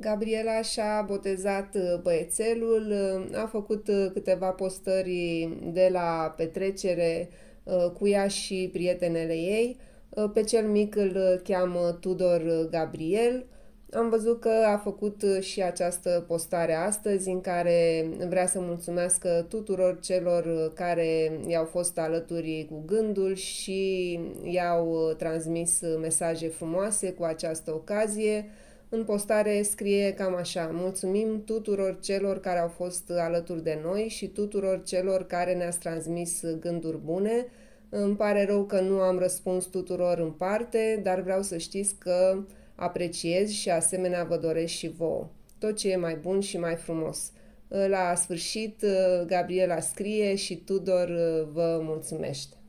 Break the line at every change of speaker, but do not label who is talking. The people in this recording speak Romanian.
Gabriela și-a botezat băiețelul, a făcut câteva postări de la petrecere cu ea și prietenele ei. Pe cel mic îl cheamă Tudor Gabriel. Am văzut că a făcut și această postare astăzi în care vrea să mulțumească tuturor celor care i-au fost alături cu gândul și i-au transmis mesaje frumoase cu această ocazie. În postare scrie cam așa: mulțumim tuturor celor care au fost alături de noi și tuturor celor care ne-ați transmis gânduri bune. Îmi pare rău că nu am răspuns tuturor în parte, dar vreau să știți că apreciez și asemenea vă doresc și vouă tot ce e mai bun și mai frumos. La sfârșit, Gabriela scrie și Tudor vă mulțumește.